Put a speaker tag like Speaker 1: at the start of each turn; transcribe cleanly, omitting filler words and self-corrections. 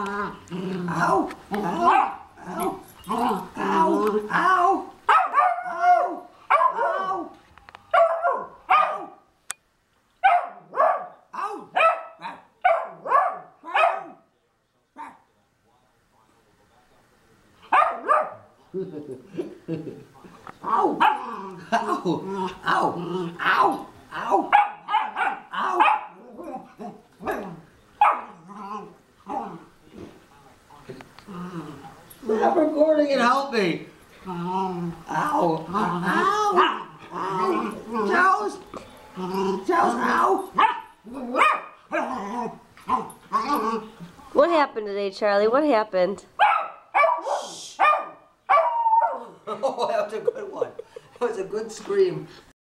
Speaker 1: Ow! Ow! Ow! Ow! Ow! Ow! Ow! Ow! Ow! Ow! Ow! Ow! Ow! Stop recording and help me! Ow! Ow! Ow! Charles! Charles, ow!
Speaker 2: What happened today, Charlie? What happened?
Speaker 1: Oh, that was a good one. That was a good scream.